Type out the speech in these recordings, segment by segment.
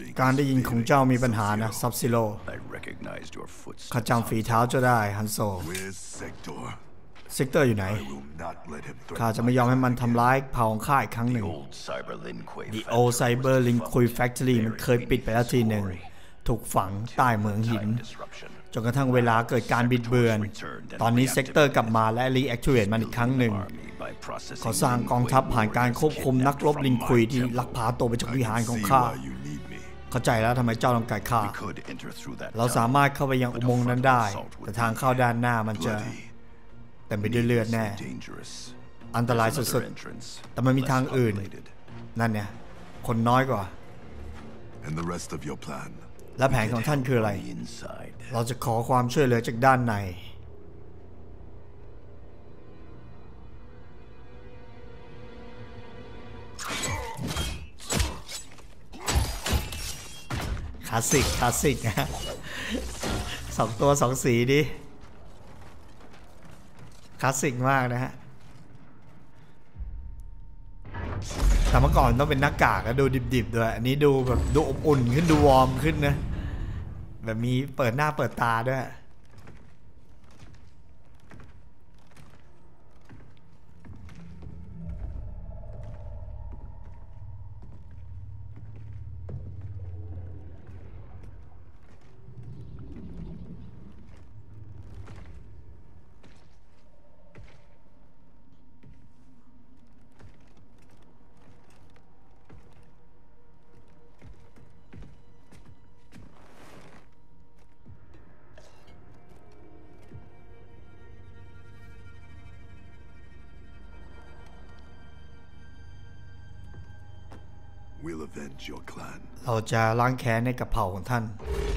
การได้ยินของเจ้ามีปัญหานะซับซิโร่ข้าจำฝีเท้าเจ้าได้ฮันโซเซกเตอร์อยู่ไหนข้าจะไม่ยอมให้มันทำร้ายเผ่าของข้าอีกครั้งหนึ่ง The Old Cyber Link Kui Factory มันเคยปิดไปแล้วทีหนึ่งถูกฝังใต้เหมืองหินจนกระทั่งเวลาเกิดการบิดเบือนตอนนี้เซกเตอร์กลับมาและรีแอคทีเวตมันอีกครั้งหนึ่งเขาสร้างกองทัพผ่านการควบคุมนักรบลิงคุยที่ลักพาตัวไปจากวิหารของข้าเข้าใจแล้วทำไมเจ้าต้องการข้าเราสามารถเข้าไปยังอุโมงค์นั้นได้แต่ทางเข้าด้านหน้ามันจะเต็มไปด้วยเลือดแน่อันตรายสุดๆแต่มันมีทางอื่นนั่นเนี่ยคนน้อยกว่าและแผนของท่านคืออะไรเราจะขอความช่วยเหลือจากด้านในคลาสสิกนะ2 ตัว 2 สีดิคลาสสิกมากนะฮะแต่เมื่อก่อนต้องเป็นหน้ากากแล้วดูดิบๆด้วยอันนี้ดูแบบดูอบอุ่นขึ้นดูวอร์มขึ้นนะแบบมีเปิดหน้าเปิดตาด้วยเราจะล้างแค้นในกับเผ่าของท่าน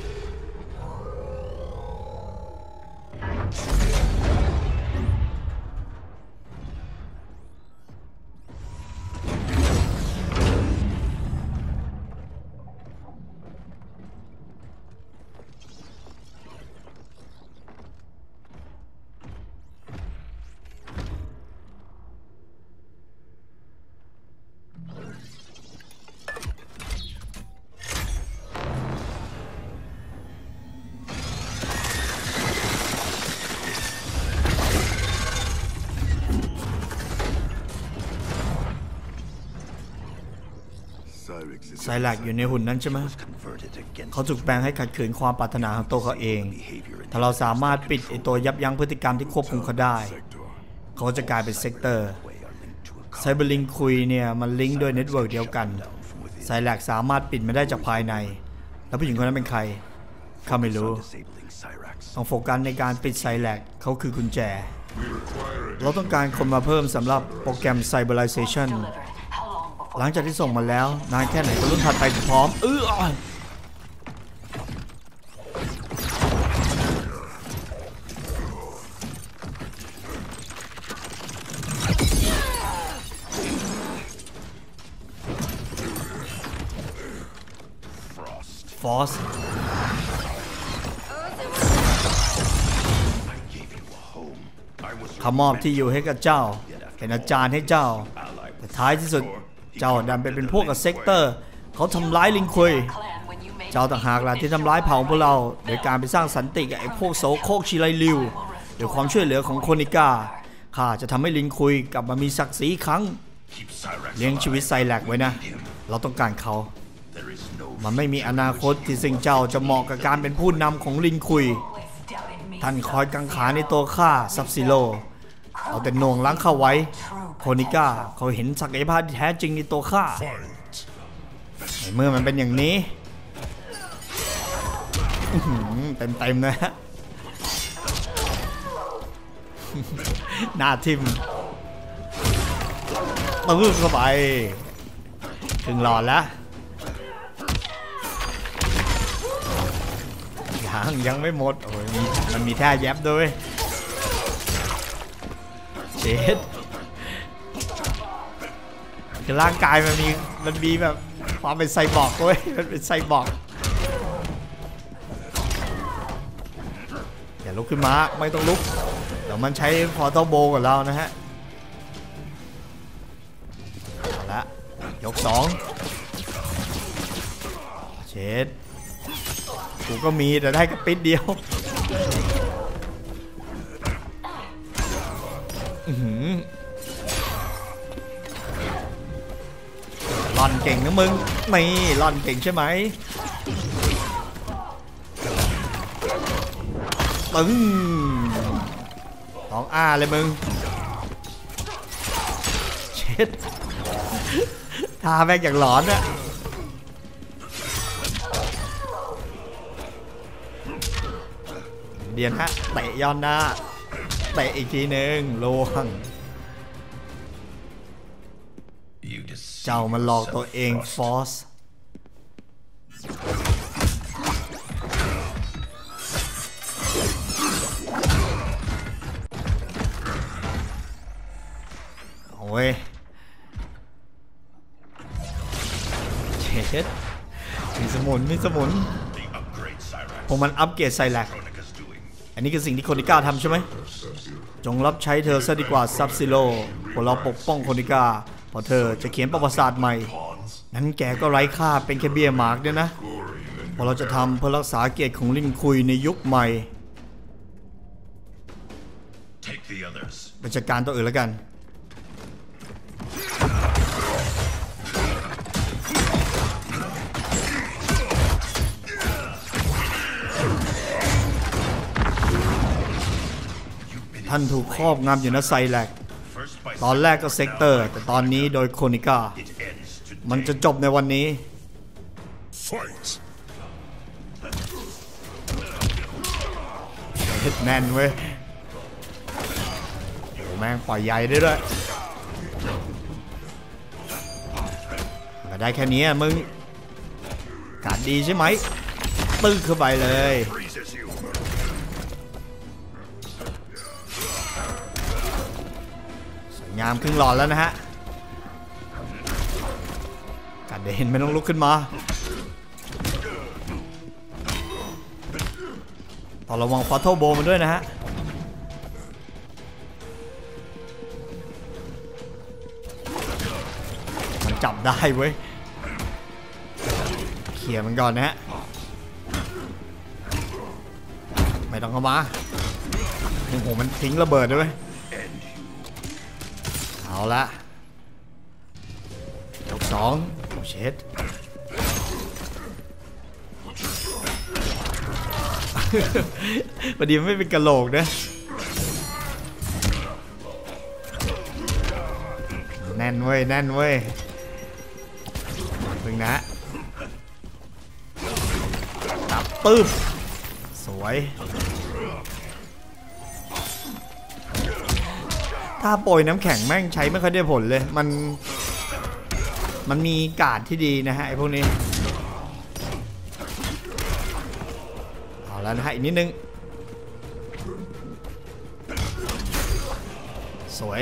ไซแลกอยู่ในหุ่นนั้นใช่ไหมเขาถูกแปลงให้ขัดขืนความปรารถนาของตัวเขาเองถ้าเราสามารถปิดไอตัวยับยั้งพฤติกรรมที่ควบคุมเขาได้เขาจะกลายเป็นเซกเตอร์ไซเบอร์ลิงคุยเนี่ยมันลิงก์ด้วยเน็ตเวิร์กเดียวกันไซแลกสามารถปิดมันได้จากภายในแล้วผู้หญิงคนนั้นเป็นใครข้าไม่รู้ต้องโฟกัสในการปิดไซแลกเขาคือกุญแจเราต้องการคนมาเพิ่มสำหรับโปรแกรม Cyberizationหลังจากที่ส่งมาแล้วนานแค่ไหนก็รุ่นถัดไปพร้อมฟอสเขามอบที่อยู่ให้กับเจ้าเป็นอาจารย์ให้เจ้าแต่ท้ายที่สุดเจ้าดันไปเป็นพวกกับเซกเตอร์เขาทำร้ายลิงคุยเจ้าต่างหากล่ะที่ทำร้ายเผ่าพวกเราโดยการไปสร้างสันติกับไอ้พวกโสโครกชิไรลิวโดยความช่วยเหลือของโคนิก้าข้าจะทำให้ลิงคุยกลับมามีศักดิ์ศรีครั้งเลี้ยงชีวิตไซแลกไว้นะเราต้องการเขามันไม่มีอนาคตที่สิงเจ้าจะเหมาะกับการเป็นผู้นำของลิงคุยท่านคอยกังขาในตัวข้าซับซิโร่เอาแต่หน่วงล้างเข้าไว้โคนิก้าเขาเห็นศักยภาพที่แท้จริงในตัวข้าเมื่อมันเป็นอย่างนี้เต็มนะฮะหน้าทิมตื้อเข้าไปถึงหลอดแล้วยังไม่หมดโอ้ยมันมีแท่แยบด้วยเช็ดร่างกายมันมีแบบความเป็นไซบอร์กด้วยมันเป็นไซบอร์กอย่าลุกขึ้นมาไม่ต้องลุกเดี๋ยวมันใช้พอร์ทัลโบกับเรานะฮะเอาละยก2โอเคดกูก็มีแต่ได้กระปิดเดียวล่อนเก่งนะมึงไม่ล่อนเก่งใช่ไหมตึง2 เลยมึงเช็ดท่าแม่งอย่างหลอนอะเดียนฮะเตะย้อนหน้าเตะอีกทีหนึ่งลวงเจ้ามันหลอกตัวเองฟอสโอ้ยเช็ดมีสมุนผมมันอัปเกรดไซแลกอันนี้คือสิ่งที่โคนิก้าทำใช่ไหมจงรับใช้เธอซะดีกว่าซับซิโร่พวกเราปกป้องโคนิก้าเพราะเธอจะเขียนประวัติศาสตร์ใหม่นั้นแกก็ไร้ค่าเป็นแค่เบี้ยหมากเนี่ยนะพอเราจะทำเพื่อรักษาเกียรติของลิงคุยในยุคใหม่ไปจัดการตัวอื่นแล้วกันท่านถูกครอบงำอยู่นะไซแลกตอนแรกก็เซกเตอร์แต่ตอนนี้โดยโคนิก้ามันจะจบในวันนี้เฮ็ดแน่นเว้ยโอ้แม่งปล่อยใหญ่ได้ด้วยก็ได้แค่นี้มึงการดีใช่ไหมตึ้งเข้าไปเลยงามครึ่งหลอดแล้วนะฮะการเดินไม่ต้องลุกขึ้นมาต้องระวังฟอตโต้โบมันด้วยนะฮะมันจับได้เว้ยเขี่ยมันก่อนนะฮะไม่ต้องเข้ามาโอ้โหมันทิ้งระเบิดด้วยเอาละยก2เช็ดพอดีมันไม่เป็นกะโหลกนะแน่นเว้ยแน่นเว้ยพึ่งนะตับปึ๊บสวยถ้าโปรยน้ำแข็งแม่งใช้ไม่ค่อยได้ผลเลยมันมีการ์ดที่ดีนะฮะไอ้พวกนี้เอาแล้วนะฮะอีกนิดนึงสวย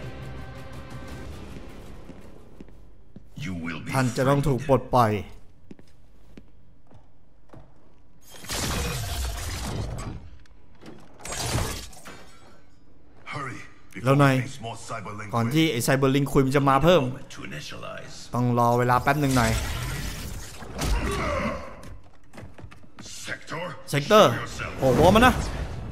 ท่านจะต้องถูกปลดปล่อยแล้วนายก่อนที่ไอ้ไซเบอร์ลิงคุยมันจะมาเพิ่มต้องรอเวลาแป๊บหนึ่งหน่อยเซกเตอร์โอ้โหมันนะ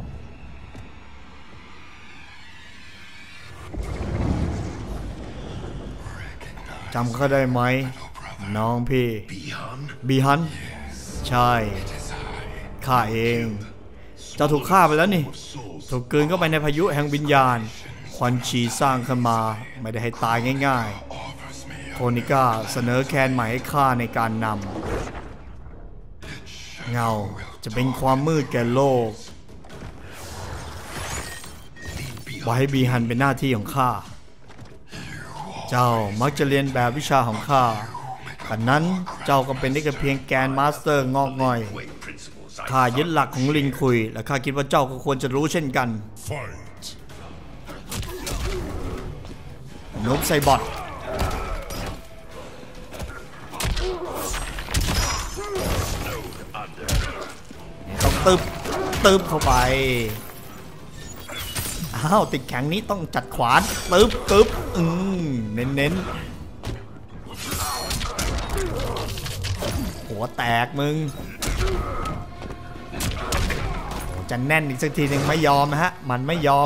จำเขาได้ไหมน้องพี่บีฮันใช่ข้าเองเจ้าถูกฆ่าไปแล้วนี่ถูกกลืนเข้าไปในพายุแห่งวิญญาณควันชีสร้างขึ้นมาไม่ได้ให้ตายง่ายๆโคนิก้าเสนอแคนใหม่ให้ข้าในการนำเงาจะเป็นความมืดแก่โลกไว้ให้บีฮันเป็นหน้าที่ของข้าเจ้ามักจะเรียนแบบวิชาของข้าแต่นั้นเจ้าก็เป็นได้แค่เพียงแกนมาสเตอร์งอกง่อยข้ายึดหลักของลิงคุยและข้าคิดว่าเจ้าก็ควรจะรู้เช่นกันนุบไซบอทต้องตึบเข้าไปอ้าวติดแข็งนี้ต้องจัดขวานตึบเน้นหัวแตกมึงจะแน่นอีกสักทีหนึ่งไม่ยอมนะฮะมันไม่ยอม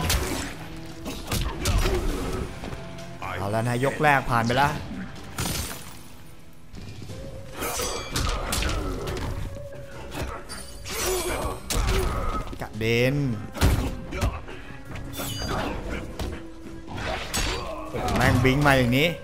เอาแล้วนะยกแรกผ่านไปแล้วกระเด็นแม่งบิงมาอย่างนี้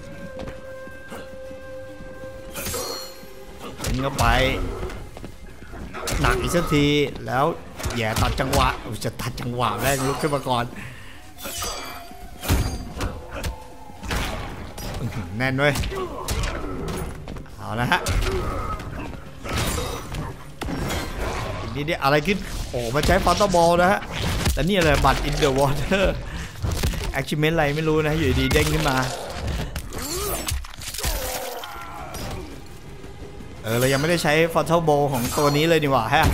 บิงเข้าไปหนักอีกสักทีแล้วแย่ตัดจังหวะจะตัดจังหวะแม่งลุกขึ้นมาก่อนแน่นเว้ยเอาละฮะนี่เนี่ยอะไรขึ้นโอ้มาใช้ฟาสต์บอลนะฮะแต่นี่อะไรบัตรอินเดอะวอเตอร์แอคชั่นเมนต์อะไรไม่รู้นะอยู่ดีเด้งขึ้นมาเรายังไม่ได้ใช้ฟาสต์บอลของตัวนี้เลยดีกว่าฮะ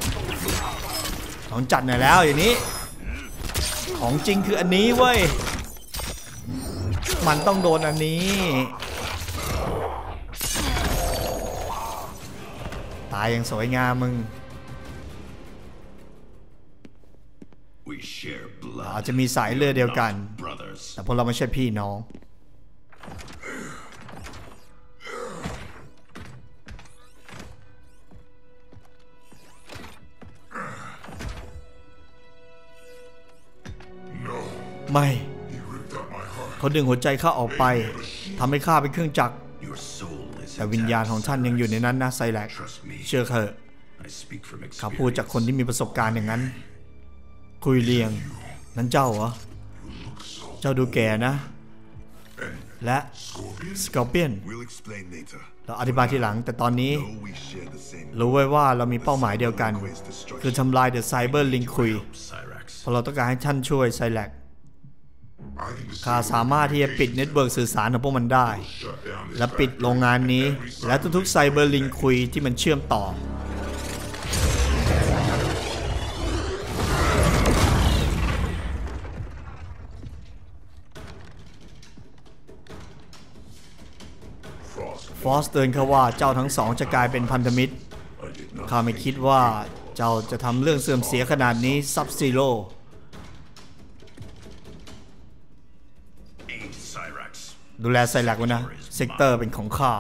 ของจัดหน่อยแล้วอย่างนี้ของจริงคืออันนี้เว้ยมันต้องโดนอันนี้ตายอย่างสวยงามมึงอาจจะมีสายเลือดเดียวกันแต่พวกเราไม่ใช่พี่น้องไม่เขาดึงหัวใจข้าออกไปทำให้ข้าเป็นเครื่องจักรแต่วิญญาณของท่านยังอยู่ในนั้นนะไซแลกเชื่อเถอะข้าพูดจากคนที่มีประสบการณ์อย่างนั้นคุยเลียงนั้นเจ้าเหรอเจ้าดูแก่นะและสกอร์เปียนเราอธิบายทีหลังแต่ตอนนี้รู้ไว้ว่าเรามีเป้าหมายเดียวกันคือทำลายเดอะไซเบอร์ลิงคุยเพราะเราต้องการให้ท่านช่วยไซแลกข้าสามารถที่จะปิดเน็ตเวิร์กสื่อสารของพวกมันได้และปิดโรงงานนี้และทุกๆไซเบอร์ลิงคุยที่มันเชื่อมต่อฟอสเตือนเขาว่าเจ้าทั้งสองจะกลายเป็นพันธมิตรข้าไม่คิดว่าเจ้าจะทำเรื่องเสื่อมเสียขนาดนี้ซับซีโร่ดูแลไซแลกไว้นะเซกเตอร์เป็นของข้า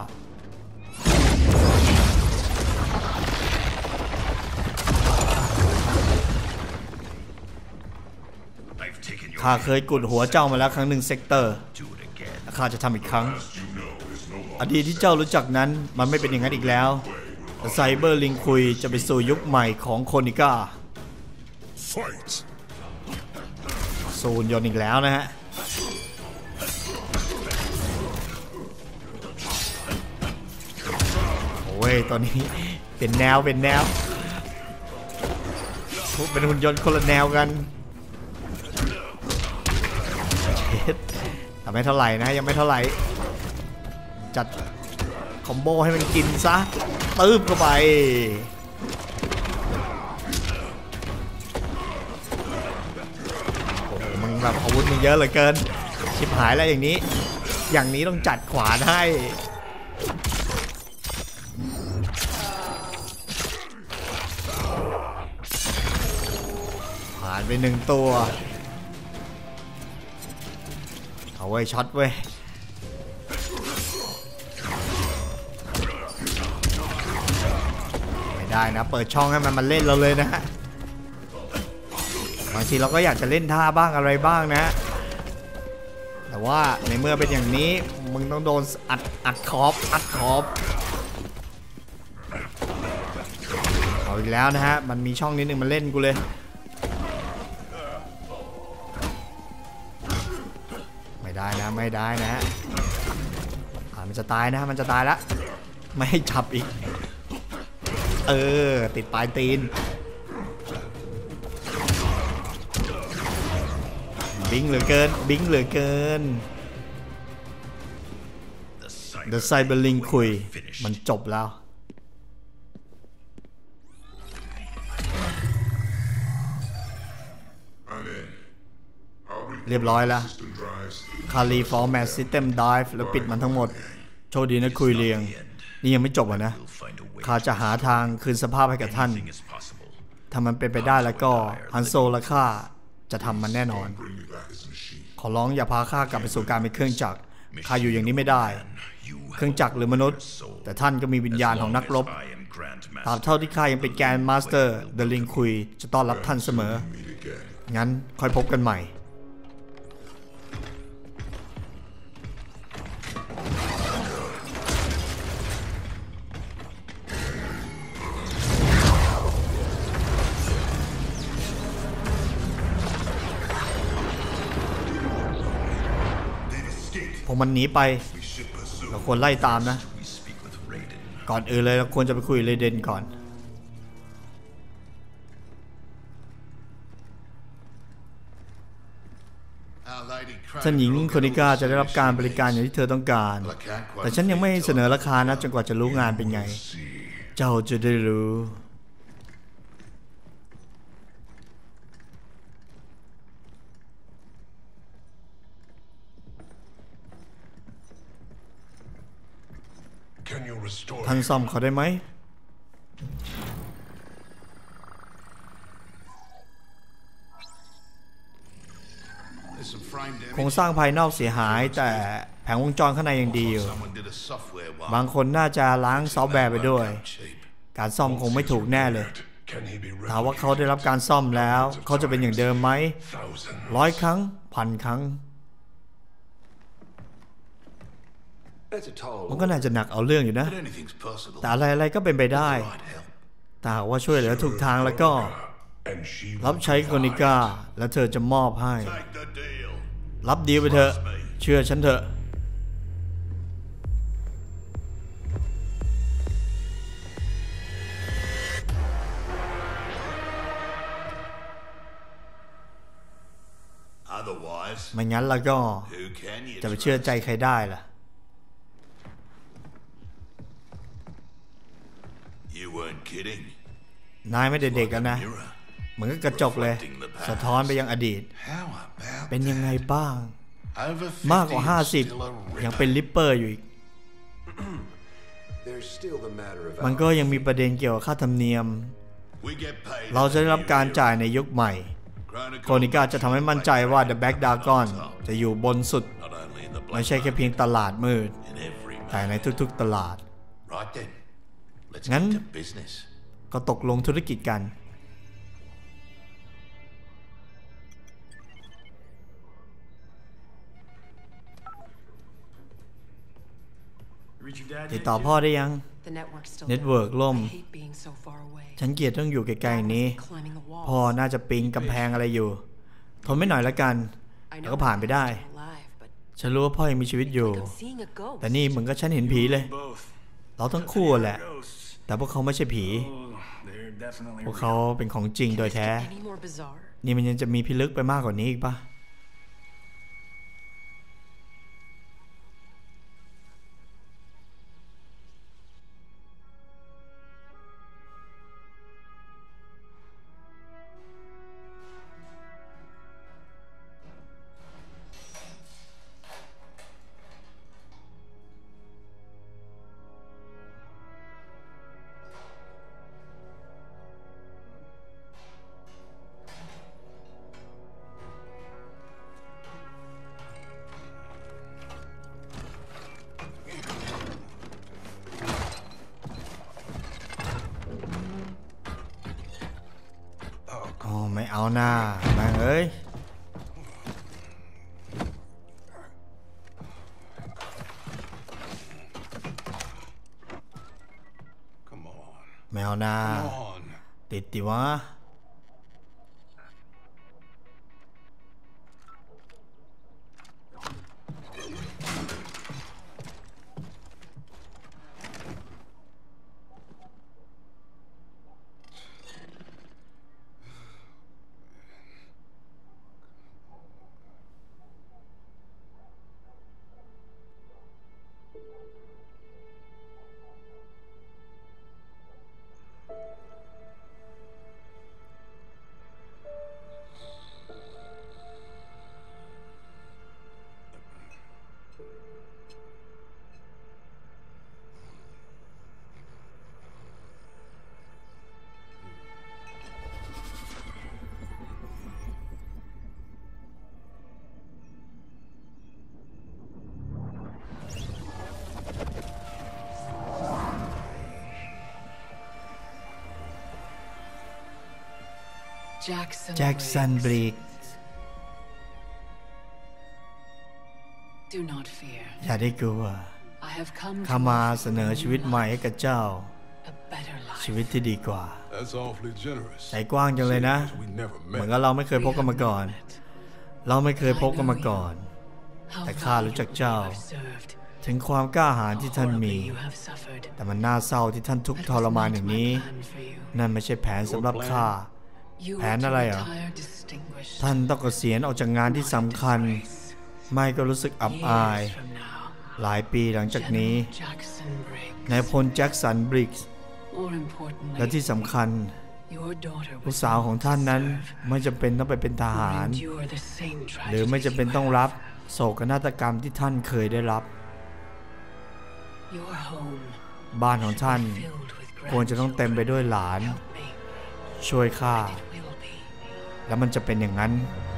ข้าเคยกุดหัวเจ้ามาแล้วครั้งหนึ่งเซกเตอร์และข้าจะทำอีกครั้งอดีตที่เจ้ารู้จักนั้นมันไม่เป็นอย่างนั้นอีกแล้วไซเบอร์ลิงคุยจะไปสู่ยุคใหม่ของโคนิก้าสูนยนต์อีกแล้วนะฮะโอ้ยตอนนี้เป็นแนวเป็นหุ่นยนต์คนละแนวกันแต่ไม่เท่าไหร่นะยังไม่เท่าไหร่จัดคอมโบให้มันกินซะตืบเข้าไปโอ้โหมันแบบอาวุธมันเยอะเหลือเกินชิบหายแล้วอย่างนี้ต้องจัดขวานให้ผ่านไปหนึ่งตัวเอาไว้ช็อตเว้ยได้นะเปิดช่องให้มันเล่นเราเลยนะฮะบางทีเราก็อยากจะเล่นท่าบ้างอะไรบ้างนะแต่ว่าในเมื่อเป็นอย่างนี้มึงต้องโดนอัดขอบเอาอีกแล้วนะฮะมันมีช่องนิดนึงมันเล่นกูเลยไม่ได้นะฮะมันจะตายนะมันจะตายแล้วไม่ให้จับอีกติดปลายตีนบิงเหลือเกินThe Cyberling คุยมันจบแล้วเรียบร้อยแล้วคาลีฟอร์แมตซิสเต็มไดฟ์แล้วปิดมันทั้งหมดโชคดีนะคุยเรียงนี่ยังไม่จบนะข้าจะหาทางคืนสภาพให้กับท่านถ้ามันเป็นไปได้แล้วก็ฮันโซและข้าจะทำมันแน่นอนขอร้องอย่าพาข้ากลับไปสู่การเป็นเครื่องจักรข้าอยู่อย่างนี้ไม่ได้เครื่องจักรหรือมนุษย์แต่ท่านก็มีวิญญาณของนักรบตราบเท่าที่ข้ายังเป็นแกรนด์มาสเตอร์เดลิงคุยจะต้อนรับท่านเสมองั้นค่อยพบกันใหม่พอมันหนีไปเราควรไล่ตามนะก่อนอื่นเลยเราควรจะไปคุยเรเดนก่อนท่านหญิงโคนิก้าจะได้รับการบริการอย่างที่เธอต้องการแต่ฉันยังไม่เสนอราคานะจนกว่าจะรู้งานเป็นไงเจ้าจะได้รู้ท่านซ่อมเขาได้ไหมโครงสร้างภายนอกเสียหายแต่แผงวงจรข้างในยังดีอยู่บางคนน่าจะล้างซอฟต์แวร์ไปด้วยการซ่อมคงไม่ถูกแน่เลยถามว่าเขาได้รับการซ่อมแล้วเขาจะเป็นอย่างเดิมไหม100 ครั้ง1,000 ครั้งมันก็น่าจะหนักเอาเรื่องอยู่นะแต่อะไรๆก็เป็นไปได้แต่หากว่าช่วยเหลือถูกทางแล้วก็รับใช้โคนิก้าแล้วเธอจะมอบให้รับดีลไปเถอะเชื่อฉันเถอะไม่งั้นแล้วก็จะไปเชื่อใจใครได้ล่ะนายไม่ได้เด็กกันนะเหมือนกับกระจกเลยสะท้อนไปยังอดีตเป็นยังไงบ้างมากกว่า50ยังเป็นลิปเปอร์อยู่อีกมันก็ยังมีประเด็นเกี่ยวกับค่าธรรมเนียมเราจะได้รับการจ่ายในยุคใหม่โคนิก้าจะทำให้มั่นใจว่า The Black Dragon จะอยู่บนสุดไม่ใช่แค่เพียงตลาดมืดแต่ในทุกๆตลาดงั้นก็ตกลงธุรกิจกันติดต่อพ่อได้ยังเน็ตเวิร์กล่มฉันเกลียดต้องอยู่ไกลๆนี้พ่อน่าจะปีนกำแพงอะไรอยู่ทนไม่หน่อยละกันแล้วก็ผ่านไปได้ฉันรู้ว่าพ่อยังมีชีวิตอยู่แต่นี่เหมือนกับฉันเห็นผีเลยเราทั้งคู่แหละแต่พวกเขาไม่ใช่ผีพวกเขาเป็นของจริงโดยแท้นี่มันยังจะมีพิลึกไปมากกว่านี้อีกปะไม่เอาหน้าแม่งเอ้ยไม่เอาหน้าติดดิวะแจ็คสันบริกอย่าได้กลัวข้ามาเสนอชีวิตใหม่ให้กับเจ้าชีวิตที่ดีกว่าใจกว้างจังเลยนะเหมือนกับเราไม่เคยพบกันมาก่อนแต่ข้ารู้จักเจ้าถึงความกล้าหาญที่ท่านมีแต่มันน่าเศร้าที่ท่านทุกข์ทรมานอย่างนี้นั่นไม่ใช่แผนสำหรับข้าแผนอะไรเหรอท่านต้องเกษียณออกจากงานที่สำคัญไม่ก็รู้สึกอับอายหลายปีหลังจากนี้นายพลแจ็คสันบริกส์และที่สำคัญลูกสาวของท่านนั้นไม่จำเป็นต้องไปเป็นทหารหรือไม่จำเป็นต้องรับโศกนาฏกรรมที่ท่านเคยได้รับบ้านของท่านควรจะต้องเต็มไปด้วยหลานช่วยข้าแล้วมันจะเป็นอย่างนั้น